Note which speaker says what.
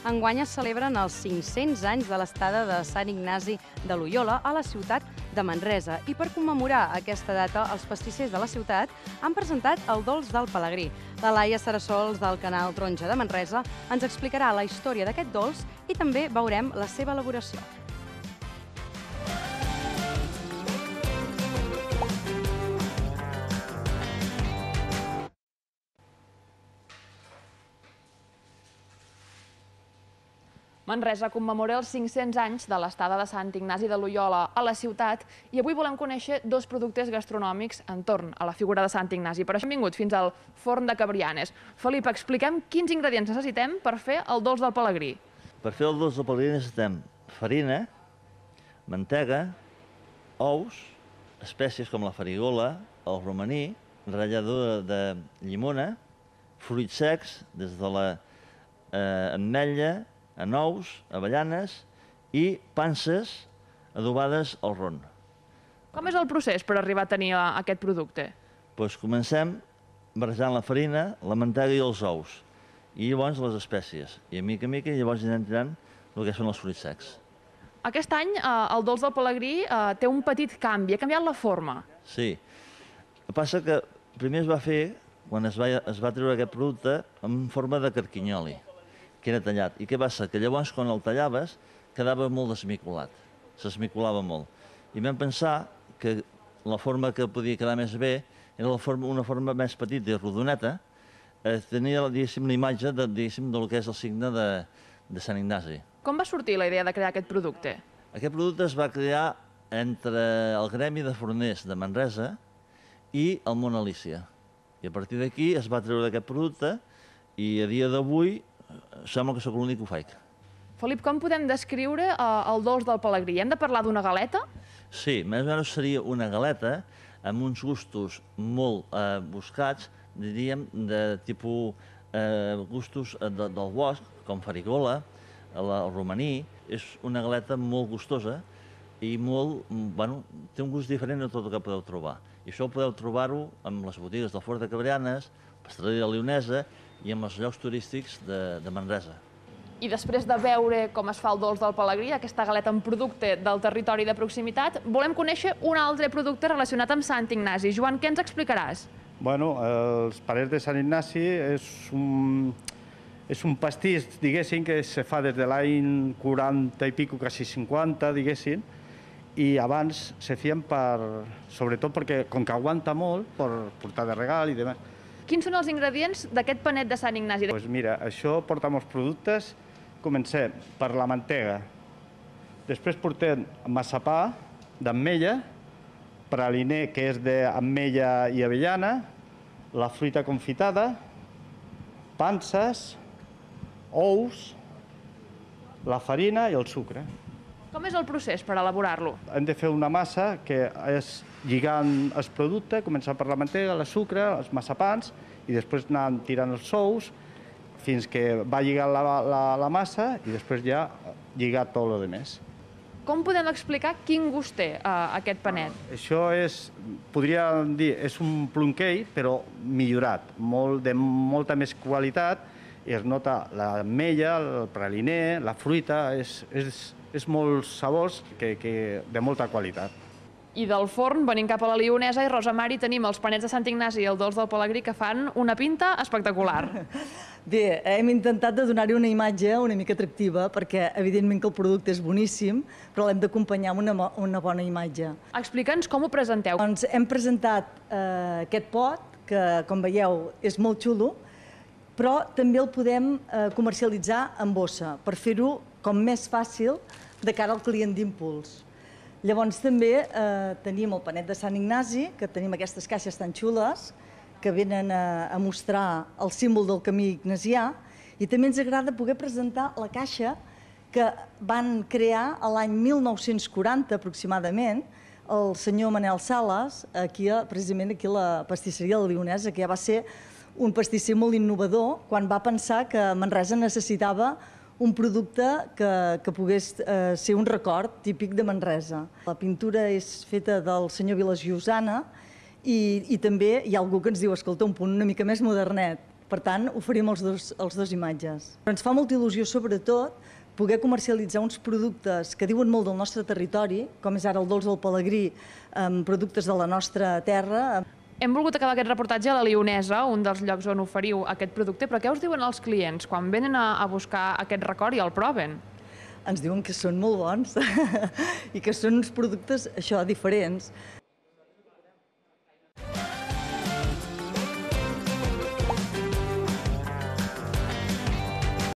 Speaker 1: Enguany es celebren els 500 anys de l'estada de Sant Ignasi de Loiola a la ciutat de Manresa. I per commemorar aquesta data, els pastissers de la ciutat han presentat el dolç del Pelegrí. La Laia Sarassols, del canal Taronja de Manresa, ens explicarà la història d'aquest dolç i també veurem la seva elaboració.
Speaker 2: Manresa commemora els 500 anys de l'estada de Sant Ignasi de Loiola a la ciutat i avui volem conèixer dos productes gastronòmics entorn a la figura de Sant Ignasi. Per això hem vingut fins al forn de Cabrianes. Felip, expliquem quins ingredients necessitem per fer el dolç del Pelegrí.
Speaker 3: Per fer el dolç del Pelegrí necessitem farina, mantega, ous, espècies com la farigola, el romaní, ratlladura de llimona, fruits secs, des de l'ametlla, anous, avellanes i panses adobades al ron.
Speaker 2: Com és el procés per arribar a tenir aquest producte?
Speaker 3: Doncs comencem barrejant la farina, la mantega i els ous, i llavors les espècies. I a mica llavors anem tirant el que són els fruits secs.
Speaker 2: Aquest any el dolç del Pelegrí té un petit canvi, ha canviat la forma.
Speaker 3: Sí. El que passa que primer es va fer, quan es va treure aquest producte, en forma de carquinyoli, que era tallat. I què passa? Que llavors, quan el tallaves, quedava molt desmicolat. S'esmicolava molt. I vam pensar que la forma que podia quedar més bé era una forma més petita i rodoneta. Tenia, diguéssim, la imatge del que és el signe de Sant Ignasi.
Speaker 2: Com va sortir la idea de crear aquest producte?
Speaker 3: Aquest producte es va crear entre el Gremi de Forners de Manresa i el Mont Alícia. I a partir d'aquí es va treure aquest producte i a dia d'avui sembla que sóc l'únic que ho faig.
Speaker 2: Felip, com podem descriure el dolç del Pelegrí? Hem de parlar d'una galeta?
Speaker 3: Sí, més o menys seria una galeta amb uns gustos molt buscats, diríem, de tipus gustos del bosc, com farigola, el romaní. És una galeta molt gustosa i té un gust diferent de tot el que podeu trobar. I això podeu trobar-ho amb les botigues del Forn de Cabrianes, Pasteleria Leonesa i amb els llocs turístics de Manresa.
Speaker 2: I després de veure com es fa el dolç del Pelegrí, aquesta galeta en producte del territori de proximitat, volem conèixer un altre producte relacionat amb Sant Ignasi. Joan, què ens explicaràs?
Speaker 4: Bueno, els panets de Sant Ignasi és un pastís, diguéssim, que se fa des de l'any 40 i pico, quasi 50, diguéssim, i abans se feien sobretot perquè, com que aguanta molt, per portar de regal i demés.
Speaker 2: Quins són els ingredients d'aquest panet de Sant Ignasi?
Speaker 4: Doncs mira, això porta molts productes. Comencem per la mantega. Després portem massapà d'ametlla, praliner, que és d'ametlla i avellana, la fruita confitada, panses, ous, la farina i el sucre.
Speaker 2: Com és el procés per elaborar-lo?
Speaker 4: Hem de fer una massa que és lligant el producte, començar per la mantega, el sucre, els massapans, i després anar tirant els ous fins que va lligant la massa i després ja lligar tot el més.
Speaker 2: Com podem explicar quin gust té aquest panet?
Speaker 4: Això podríem dir, és un plonquell, però millorat, de molta més qualitat, i es nota l'ametlla, el praliner, la fruita, és molts sabors de molta qualitat.
Speaker 2: I del forn, venim cap a la Lionesa i Rosa Mari, tenim els panets de Sant Ignasi i el dolç del Pelegrí que fan una pinta espectacular.
Speaker 5: Bé, hem intentat de donar-hi una imatge una mica atractiva perquè evidentment que el producte és boníssim, però l'hem d'acompanyar amb una bona imatge.
Speaker 2: Explica'ns com ho presenteu.
Speaker 5: Doncs hem presentat aquest pot, que com veieu és molt xulo, però també el podem comercialitzar en bossa per fer-ho com més fàcil de cara al client d'impuls. Llavors també tenim el panet de Sant Ignasi, que tenim aquestes caixes tan xules, que venen a mostrar el símbol del camí ignasià, i també ens agrada poder presentar la caixa que van crear l'any 1940 aproximadament el senyor Manel Sales, precisament aquí a la pastisseria de la Lionesa, que ja va ser un pastisser molt innovador quan va pensar que Manresa necessitava un producte que pogués ser un record típic de Manresa. La pintura és feta del senyor Vilas Llosana i també hi ha algú que ens diu, escolta, un punt una mica més modernet. Per tant, oferim els dos imatges. Però ens fa molta il·lusió, sobretot, poder comercialitzar uns productes que diuen molt del nostre territori, com és ara el dolç del Pelegrí, amb productes de la nostra terra.
Speaker 2: Hem volgut acabar aquest reportatge a la Lionesa, un dels llocs on oferiu aquest producte, però què us diuen els clients quan venen a buscar aquest record i el proven?
Speaker 5: Ens diuen que són molt bons i que són uns productes, això, diferents.